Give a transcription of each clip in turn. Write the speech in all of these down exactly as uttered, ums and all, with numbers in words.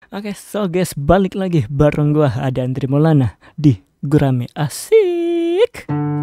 Oke, so guys, balik lagi bareng gua ada Andri Maulana di Gurame Asik.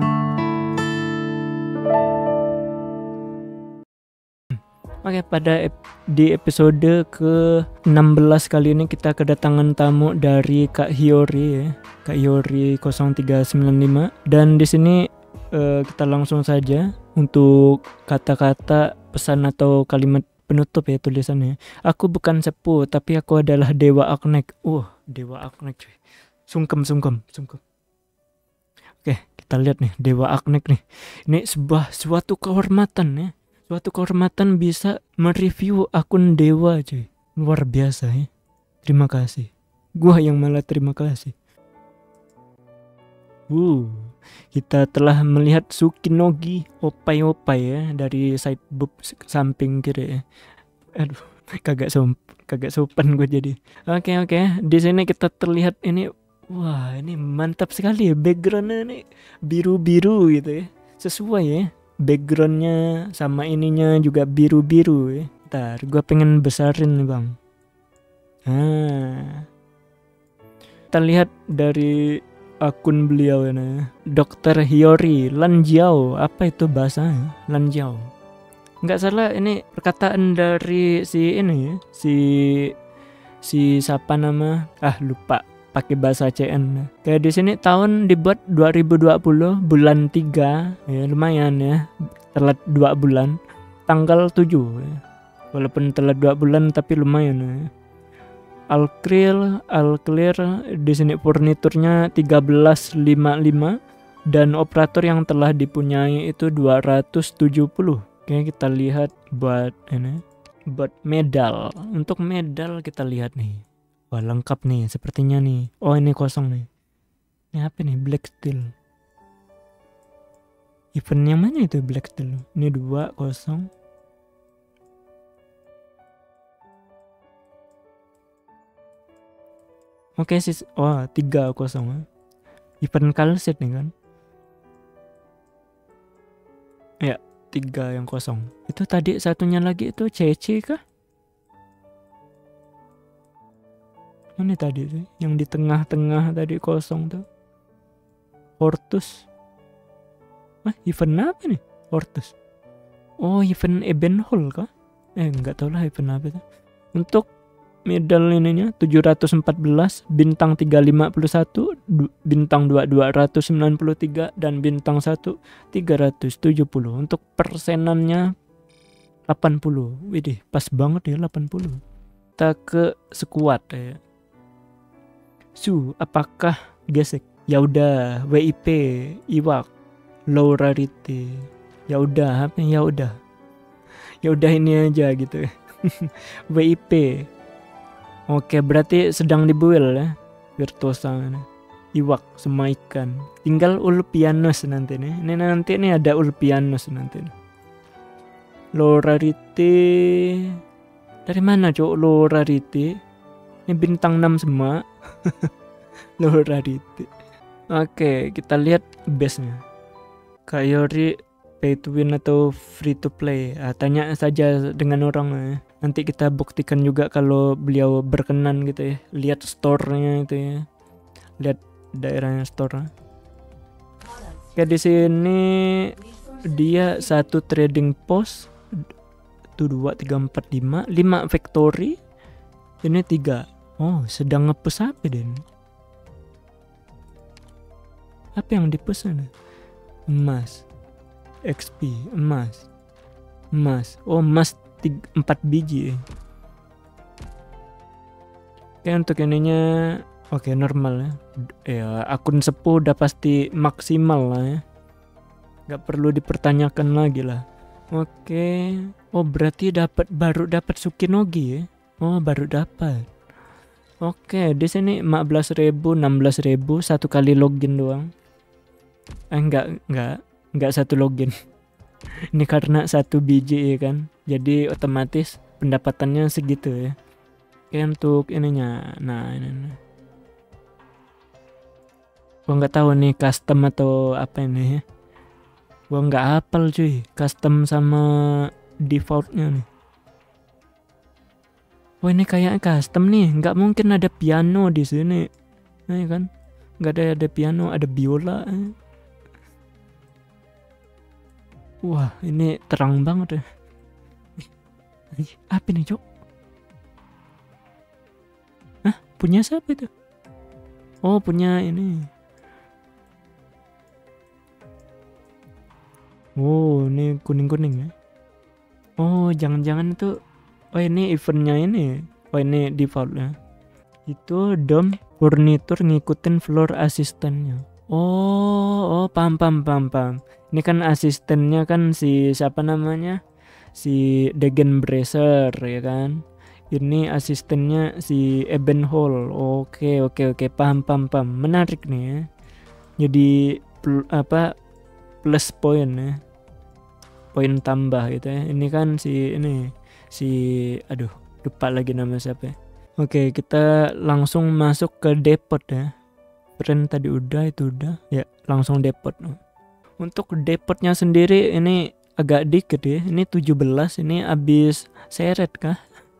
Oke, pada ep- di episode ke enam belas kali ini kita kedatangan tamu dari Kak Hiyori ya. Kak Hiyori nol tiga sembilan lima, dan di sini eh, kita langsung saja untuk kata-kata pesan atau kalimat penutup ya tulisannya. Aku bukan sepuh, tapi aku adalah Dewa Aknek. Wah, Dewa Aknek cuy. Sungkem, sungkem, sungkem. Oke, kita lihat nih Dewa Aknek nih. Ini sebuah suatu kehormatan ya. Suatu kehormatan bisa mereview akun Dewa cuy. Luar biasa ya. Terima kasih. Gua yang malah terima kasih. Uh, kita telah melihat Sukinogi opai-opai ya dari side boob samping kiri ya. Aduh, kagak sop, kagak sopan gue jadi. Oke oke, di sini kita terlihat ini, wah ini mantap sekali ya backgroundnya ini biru-biru gitu ya, sesuai ya backgroundnya sama ininya juga biru-biru ya. Ntar gue pengen besarin nih bang. Ah, kita lihat dari akun beliau ini, Dokter Hiyori Lanjiao, apa itu bahasanya? Lanjiao. Nggak salah ini perkataan dari si ini ya, si si siapa nama? Ah lupa, pakai bahasa C N. Kayak di sini tahun dibuat dua ribu dua puluh bulan tiga ya, lumayan ya. Telat dua bulan. Tanggal tujuh ya. Walaupun telat dua bulan tapi lumayan ya. All clear, all clear di sini furniturnya tiga belas lima puluh lima dan operator yang telah dipunyai itu dua ratus tujuh puluh. Oke, kita lihat buat ini, buat medal. Untuk medal kita lihat nih. Wah, lengkap nih sepertinya nih. Oh, ini kosong nih. Ini apa nih? Black Steel. Event yang mana itu Black Steel? Ini dua kosong. Oke sih, oh tiga kosong. Event Kalset nih kan? Ya, tiga yang kosong. Itu tadi satunya lagi itu C C kah? Mana tadi tuh? Yang di tengah-tengah tadi kosong tuh. Hortus. Wah, event apa nih? Hortus. Oh, event Eben Hall kah? Eh, nggak tahu lah event apa itu. Untuk medal ininya tujuh ratus empat belas, bintang tiga ratus lima puluh satu, bintang dua dua ratus sembilan puluh tiga, dan bintang satu tiga ratus tujuh puluh. Untuk persenannya delapan puluh. Widih, pas banget ya delapan puluh. Kita ke sekuat ya. Su, apakah gesek? Ya udah, W I P, Iwak, low rarity. Ya udah, apa ya udah. Ya udah ini aja gitu. W I P. Oke, berarti sedang dibuil ya. Virtuosa ini. Iwak semua ikan. Tinggal Ulpianus nanti nih. Ini nanti nih ada Ulpianus nanti nih. Low rarity. Dari mana cowok low rarity? Ini bintang enam semua. Low rarity. Oke, kita lihat base-nya. Kak Hiyori pay to win atau free to play? Ah, tanya saja dengan orang ya. Nanti kita buktikan juga kalau beliau berkenan gitu ya. Lihat store-nya itu ya. Lihat daerahnya store. Oke, di sini dia satu trading post. Tuh dua, tiga, empat, lima. lima factory. Ini tiga. Oh, sedang ngepush apa Den? Apa yang dipesan? Emas. X P, emas. Emas. Oh, emas empat biji. Oke, untuk ininya oke normal ya. Ya akun sepuh udah pasti maksimal lah ya. Gak perlu dipertanyakan lagi lah. Oke. Oh berarti dapat baru dapat Sukinogi ya. Oh baru dapat. Oke, di sini lima belas ribu, enam belas ribu satu kali login doang. Eh enggak, enggak, enggak satu login. Ini karena satu biji ya kan. Jadi otomatis pendapatannya segitu ya. Oke, untuk ininya. Nah, ini nih. Gua nggak tahu nih custom atau apa ini ya. Gua nggak hafal cuy. Custom sama defaultnya nih. Oh ini kayak custom nih, nggak mungkin ada piano di sini, nah kan? Nggak ada ada piano, ada biola. Wah ini terang banget ya. Apa nih cok? Hah, punya siapa itu? Oh punya ini. Oh ini kuning-kuning ya. Oh jangan-jangan itu. Oh ini eventnya ini. Oh ini defaultnya. Itu dom furnitur ngikutin floor asistennya. Oh, oh paham paham paham paham. Ini kan asistennya kan si siapa namanya? Si Degen Bracer ya kan. Ini asistennya si Eben Hall. Oke oke oke paham paham paham. Menarik nih ya. Jadi pl- apa plus poin ya. Poin tambah gitu ya. Ini kan si ini si aduh lupa lagi nama siapa ya. Oke kita langsung masuk ke depot ya. Brand tadi udah, itu udah ya, langsung depot. Untuk depotnya sendiri ini agak dikit ya, ini tujuh belas, ini habis seret kah?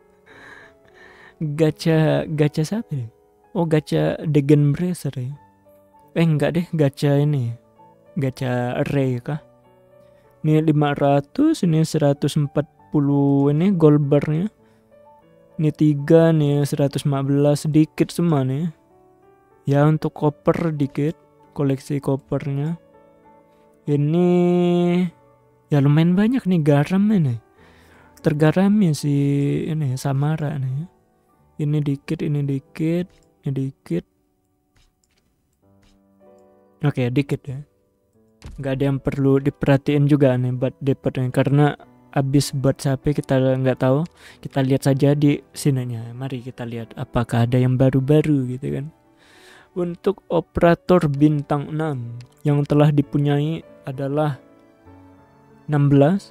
Gacha gacha siapa ya? Oh gacha Degen Bracer ya. Eh enggak deh, gacha ini gacha array kah? Ini lima ratus, ini seratus empat puluh, ini gold barnya ini tiga nih, seratus lima belas, sedikit semua nih ya. Untuk koper dikit, koleksi kopernya ini ya lumayan banyak nih. Garam ini tergarami si ini Samara nih. Ini dikit, ini dikit, ini dikit. Oke dikit ya, nggak ada yang perlu diperhatiin juga nih buat depotnya, karena habis buat sampai kita nggak tahu. Kita lihat saja di sininya. Mari kita lihat apakah ada yang baru-baru gitu kan. Untuk operator bintang enam yang telah dipunyai adalah enam belas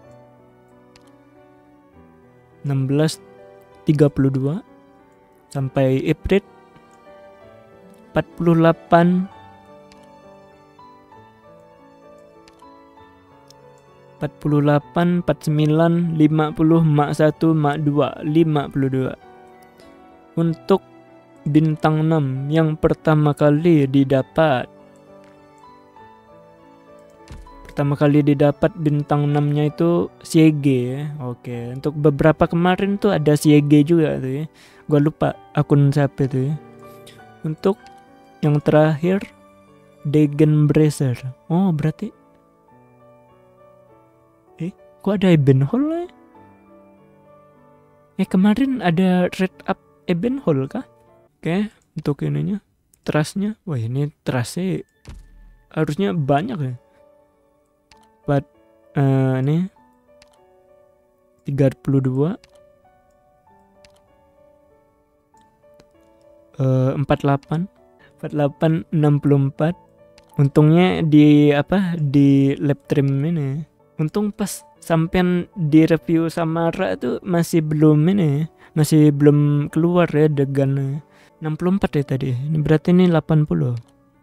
enam belas tiga puluh dua sampai Ifrit empat puluh delapan empat puluh delapan, empat puluh sembilan, lima puluh, mak satu, mak dua, lima puluh dua. Untuk bintang enam yang pertama kali didapat. Pertama kali didapat bintang enam-nya itu Siege ya. Oke, untuk beberapa kemarin tuh ada Siege juga tuh ya. Gua lupa akun siapa tuh ya. Untuk yang terakhir Degen Bracer. Oh, berarti Eh, kok ada Eben Hall ya? Eh, kemarin ada Red Up Eben Hall kah? Oke, untuk ininya, trustnya, wah ini trustnya harusnya banyak ya. But uh, ini tiga puluh dua, uh, empat puluh delapan, empat puluh delapan, enam puluh empat. Untungnya di apa di lab trim ini. Untung pas sampean di review Samara itu masih belum ini, masih belum keluar ya Degan. enam puluh empat ya tadi. Ini berarti ini delapan puluh.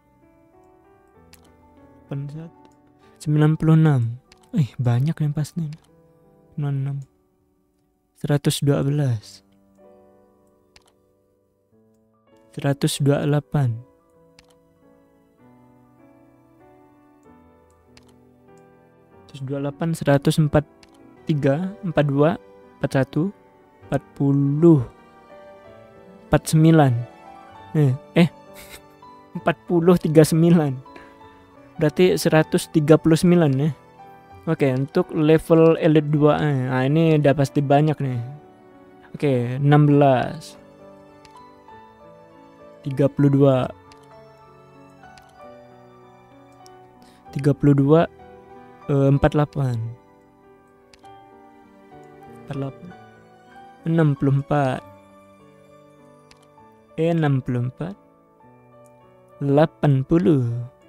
sembilan puluh enam. Eh, banyak yang pas nih. sembilan puluh enam. seratus dua belas. seratus dua puluh delapan. seratus dua puluh delapan, seratus empat puluh tiga, empat puluh dua, empat puluh satu, empat puluh, empat puluh sembilan. Eh, eh empat puluh, tiga puluh sembilan. Berarti seratus tiga puluh sembilan ya. Oke, untuk level elite dua eh. Nah, ini udah pasti banyak nih. Oke, enam belas. tiga puluh dua. tiga puluh dua, eh, empat puluh delapan. empat puluh delapan. enam puluh empat. Eh, enam puluh empat. delapan puluh.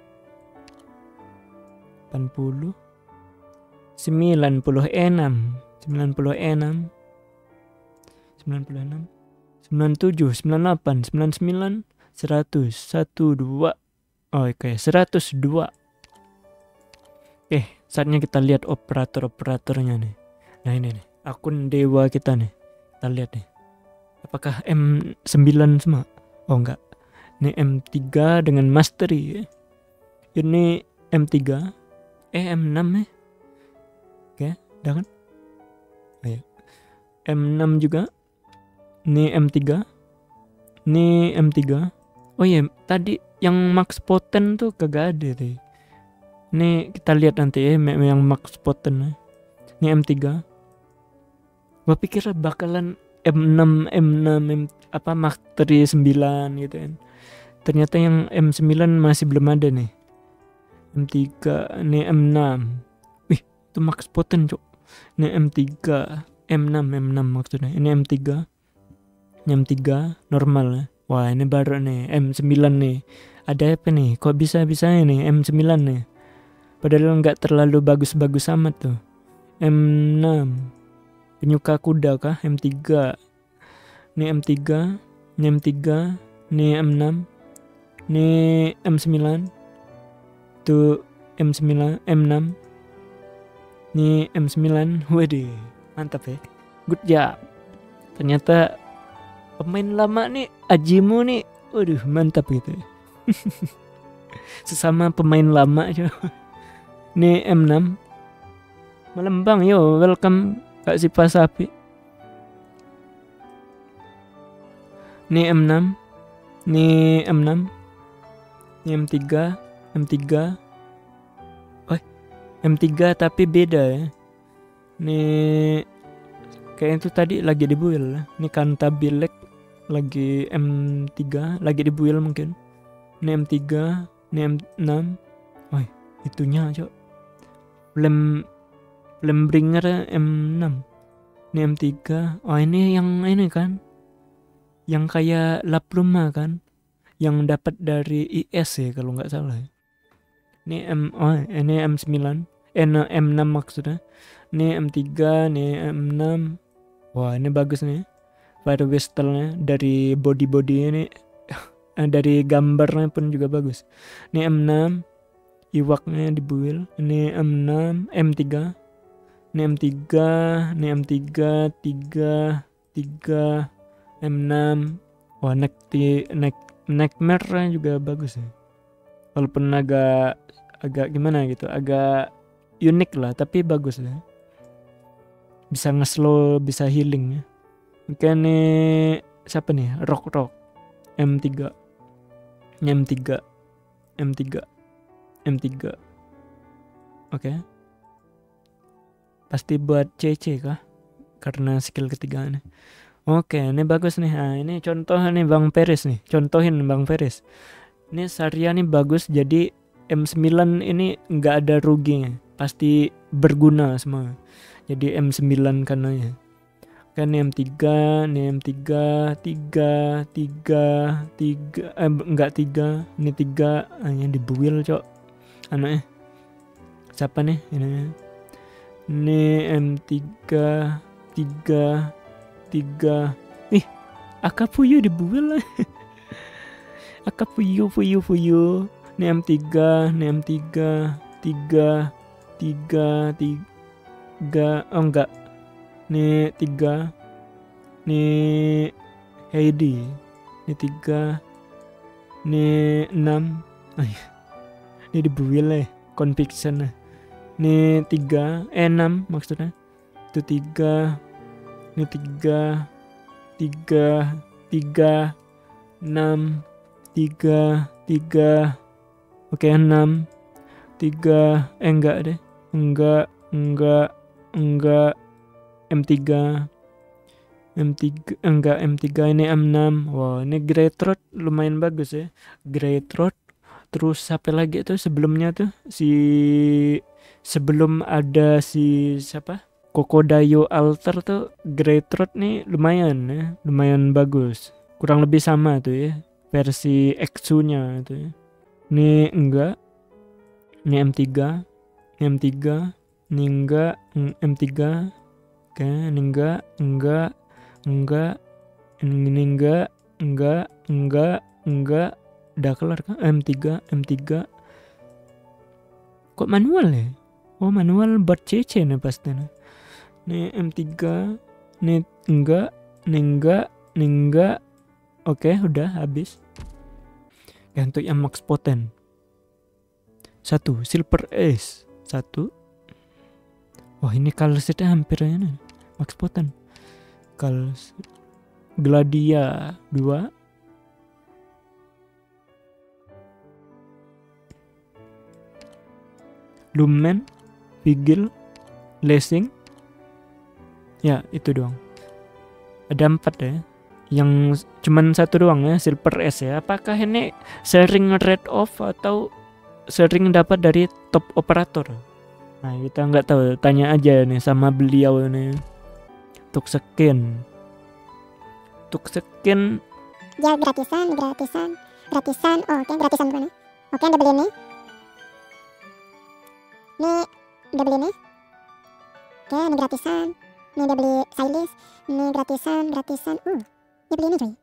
delapan puluh. sembilan puluh enam. sembilan puluh enam. sembilan puluh enam. sembilan puluh tujuh, sembilan puluh delapan, sembilan puluh sembilan, seratus, satu, dua. Oh, oke, okay. seratus dua. Eh, saatnya kita lihat operator-operatornya nih. Nah ini nih, akun dewa kita nih. Kita lihat nih. apakah M sembilan semua? Oh enggak, ini M tiga dengan mastery. Ini M tiga, eh M enam ya. Oke, udah kan? Ayo. M enam juga. Ini M tiga. Ini M tiga. Oh iya, tadi yang max potent tuh kagak ada tadi. Ini kita lihat nanti ya yang max potent. Ini M tiga. Gua pikir bakalan M enam, M enam, M, apa mastery sembilan gitu kan. Ternyata yang M sembilan masih belum ada nih. M tiga, ini M enam. Wih, itu max potent, Cok. Ini M tiga, M enam, M enam maksudnya. Ini M tiga. Ini M tiga normal ya. Wah, ini baru nih M sembilan nih. Ada apa nih? Kok bisa-bisanya nih M sembilan nih? Padahal nggak terlalu bagus-bagus amat tuh. M enam. Penyuka kuda kah? M tiga. Ini M tiga. Ini M tiga. Ini M enam. Ini M sembilan. Tuh M sembilan, M enam. Ini M sembilan. Waduh, mantap ya. Good job. Ternyata pemain lama nih, Ajimu nih, waduh mantap gitu. Sesama pemain lama aja. Ini M enam. Melembang yo, welcome Kak Sipa Sapi. Ini M enam. Ini M enam. Ini M tiga, M tiga. Oh, M tiga tapi beda ya. Ini kayak itu tadi lagi di build. Ini Cantabilek lagi M tiga, lagi di build mungkin. Ini M tiga, ini M enam. Oh, itunya cok. Flame Flamebringer M enam. Ini M tiga. Oh, ini yang ini kan. Yang kayak Lapluma kan. Yang dapat dari I S ya kalau nggak salah. Ini M oh, ini M sembilan. Eh, M enam maksudnya. Ini M tiga, ini M enam. Wah, ini bagus nih. Fire Whistle-nya dari body-body ini. Dari gambarnya pun juga bagus. Ini M enam. Iwaknya di build. Ini M enam, M tiga. Ini M tiga, ini M tiga, tiga, tiga, M enam. Wah, neck neck Nightmare juga bagus ya. Walaupun agak agak gimana gitu, agak unik lah, tapi bagus ya. Bisa nge-slow, bisa healing ya. Oke, nih siapa nih? Rock Rock M tiga. M tiga. M tiga. M tiga. Oke. Pasti buat C C kah? Karena skill ketiga nih. Oke, ini bagus nih. Nah, ini contoh nih Bang Peris nih. Contohin Bang Peris. Ini Saria nih bagus, jadi M sembilan ini nggak ada ruginya. Pasti berguna semua. Jadi M sembilan kananya. Kan M tiga, ini M tiga, tiga, tiga, tiga, eh enggak tiga, ini tiga, hanya di build cok. Anaknya siapa nih ini? Ini M tiga, tiga, tiga. Ih, Akapuyo di build lah. Akapuyo, puyo, puyo. Ini M tiga, ini M tiga, tiga, tiga, tiga. Oh enggak. Ini tiga. Ini Heidi. Ini tiga. Ini enam. Ini di build lah. Conviction lah. Ini tiga, eh enam maksudnya. Itu tiga. Ini tiga, tiga, tiga, enam, tiga, tiga. Oke, enam, tiga. Eh enggak deh, enggak, enggak, enggak. M tiga, M tiga, enggak M tiga, ini M enam. Wow, ini Great Road lumayan bagus ya. Great Road. Terus siapa lagi tuh sebelumnya tuh si sebelum ada si siapa? Kokodayo Alter tuh Great Road nih lumayan ya, lumayan bagus. Kurang lebih sama tuh ya versi Exu-nya itu ya. Ini enggak. Ini M tiga, ini M tiga, ini enggak, M tiga. Oke, ini enggak, enggak, enggak. Ini enggak, enggak, enggak, enggak. Udah kelar kan? M tiga, M tiga. Kok manual ya? Oh, manual buat C C nih pasti nih. Ini M tiga, ini enggak, ini enggak, Nih enggak. Oke, udah habis. Ya, untuk yang max poten. Satu, silver ace. Satu. Wah, ini color setnya hampir ya nih. Max poten. Color Gladia dua. Lumen, Vigil, Lessing. Ya, itu doang. Ada empat ya. Yang cuman satu doang ya, silver S ya. Apakah ini sering red off atau sering dapat dari top operator? Nah, kita nggak tahu. Tanya aja nih sama beliau nih. Untuk skin. Untuk skin. Ya, gratisan, gratisan, gratisan. Oh, oke, okay, gratisan bukan ya? Oke, okay, Anda beli ini. Ini udah beli nih. Oke, ini gratisan. Ini udah beli Silis. Ini gratisan, gratisan. Uh, dia beli ini coy.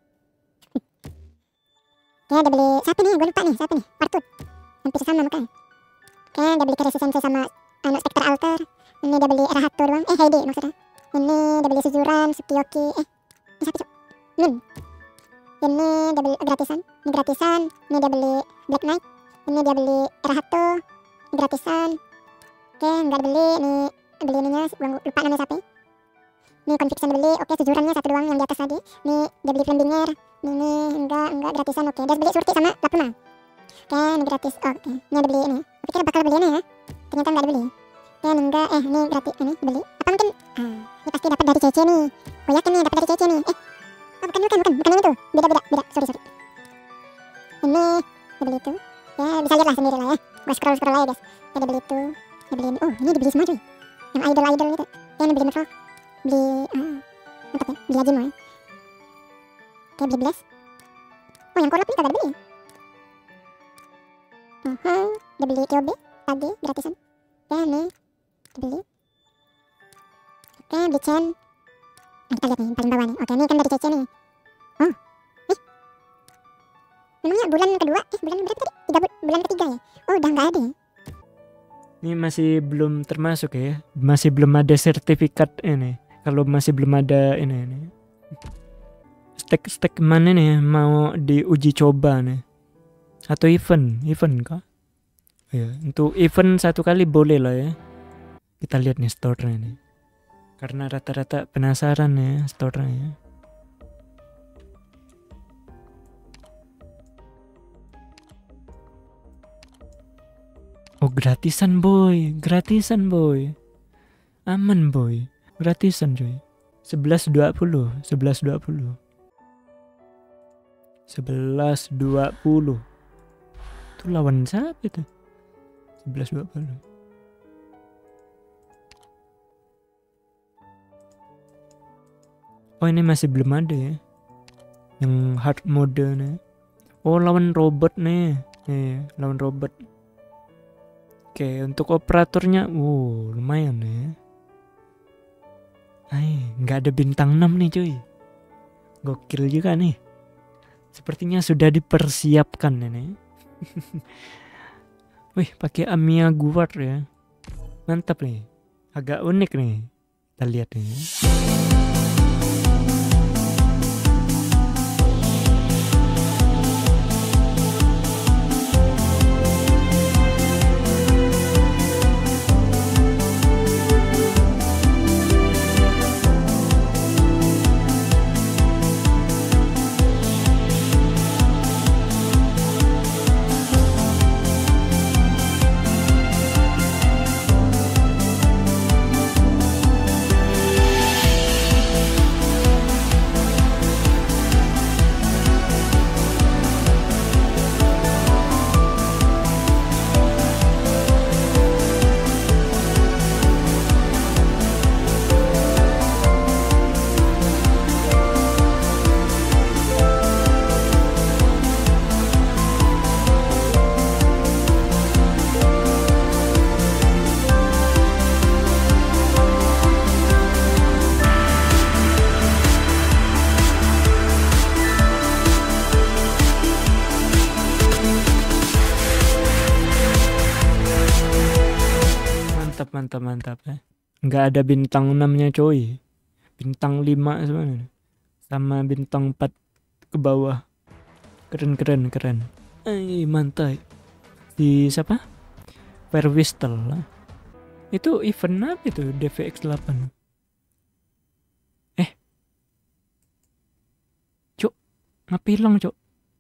Oke, udah beli siapa nih? Gue lupa nih, siapa nih? Partut. Hampir sama makanya. Oke, udah beli Resistance sama anu Spectre Alter. Ini udah beli Erahato doang. Eh, Heidi maksudnya. Ini udah beli Suzuran, Sukiyaki. Eh, ini siapa coy? Nun. Ini udah beli gratisan. Ini gratisan. Ini udah beli Black Knight. Ini dia beli Erahato. Ini gratisan. Oke, nggak beli, nih beli ininya, lupa namanya siapa. Nih Conviction beli, oke Suzurannya satu doang yang di atas tadi. Nih dia beli Flambinger, nih, nih enggak, enggak gratisan, oke. Dia beli Surti sama Lapuna. Oke, ini gratis, oh, oke. Ini ada beli ini, aku pikir bakal beli ini ya. Ternyata nggak dibeli. Oke, ini enggak, eh ini gratis, ini beli. Apa mungkin, ah, ini pasti dapat dari C C nih. Gue yakin nih dapat dari C C nih. Eh, oh bukan, bukan, bukan, bukan yang itu. Beda, beda, beda, sorry, sorry. Ini, dia beli itu. Ya, bisa lihat lah sendiri lah ya. Gue scroll, scroll aja guys. Ya, dia beli itu. Dia beli, oh ini dibeli semua cuy. Yang idol-idol gitu. Ya ini beli Metro. Beli, ah, mantap ya. Beli Ajino ya. Oke, beli Blast. Oh yang Korlap ini kagak dibeli. Uh-huh. Dia beli K O B tadi gratisan. Oke nih, dia beli. Oke, beli Chen. Nah, kita lihat nih, paling bawah nih. Oke, ini kan dari C C nih. Oh, eh. Memangnya bulan kedua, eh bulan berapa tadi? Tiga bu bulan ketiga ya? Oh udah nggak ada ya? Ini masih belum termasuk ya. Masih belum ada sertifikat ini. Kalau masih belum ada ini ini. Stek-stek mana nih mau diuji coba nih? Atau event, event kah? Ya, untuk event satu kali boleh lah ya. Kita lihat nih store-nya nih. Karena rata-rata penasaran ya store-nya. Oh gratisan boy, gratisan boy. Aman boy, gratisan coy. sebelas dua puluh, sebelas dua puluh. sebelas dua puluh. Itu lawan siapa itu? sebelas dua puluh. Oh ini masih belum ada ya. Yang hard mode nih. Oh lawan robot nih. Nih, lawan robot. Oke, untuk operatornya, wow, lumayan ya. Ay, nggak ada bintang enam nih cuy. Gokil juga nih. Sepertinya sudah dipersiapkan ini. Wih, pakai Amiya Guard ya. Mantap nih. Agak unik nih. Kita lihat nih. Mantap mantap ya. Nggak ada bintang enam nya coy. Bintang lima sebenarnya. sama bintang empat ke bawah. Keren keren keren. Eh mantai. Di siapa? Verwistel. Itu event apa itu D V X delapan? Eh. Cuk, ngapilang, Cuk.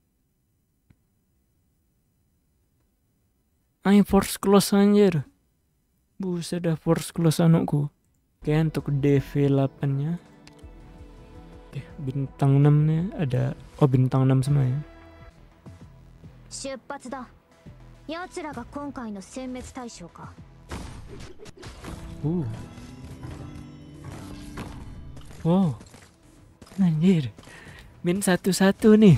Ay, force close anjir. Buset dah force close anakku. Oke, untuk D V delapan nya. Oke, bintang enam nya ada. Oh, bintang enam semua ya. 出発だ。奴らが今回の殲滅対象か。 Uh. Wow. Anjir. Min satu-satu nih.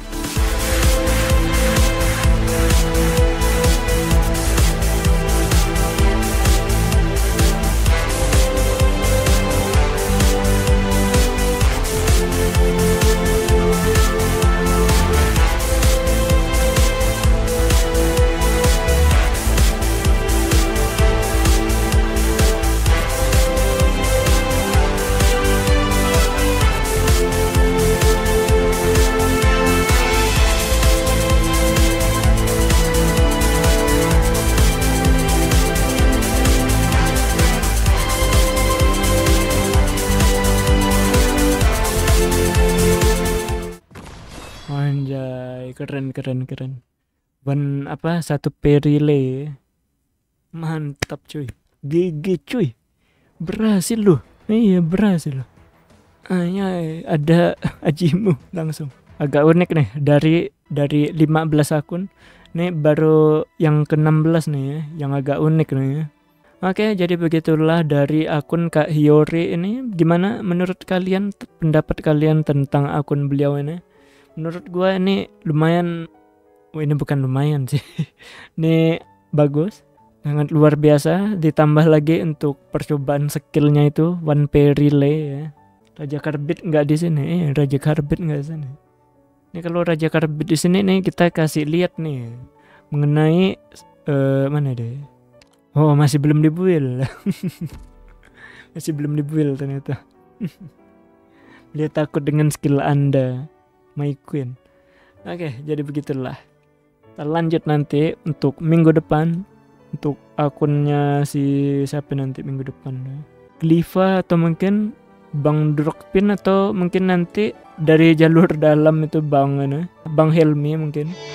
Anjay, keren keren keren. Ban apa satu perile. Mantap cuy. G G cuy. Berhasil loh. Iya, berhasil loh. Anjay, ada Ajimu langsung. Agak unik nih dari dari lima belas akun. Nih baru yang ke enam belas nih ya, yang agak unik nih ya. Oke, jadi begitulah dari akun Kak Hiyori ini. Gimana menurut kalian, pendapat kalian tentang akun beliau ini? Menurut gua ini lumayan, oh ini bukan lumayan sih, ini bagus, sangat luar biasa. Ditambah lagi untuk percobaan skillnya itu one pay relay ya. Raja Karbit nggak di sini, eh, Raja Karbit nggak di sini. Ini kalau Raja Karbit di sini nih kita kasih lihat nih mengenai uh, mana deh? Oh masih belum dibuild, masih belum dibuild ternyata. Lihat takut dengan skill Anda. My Queen. Oke, jadi begitulah. Kita lanjut nanti untuk minggu depan. Untuk akunnya si siapa nanti minggu depan? Gliva atau mungkin Bang Dropin, atau mungkin nanti dari jalur dalam itu Bang Bang Helmi mungkin.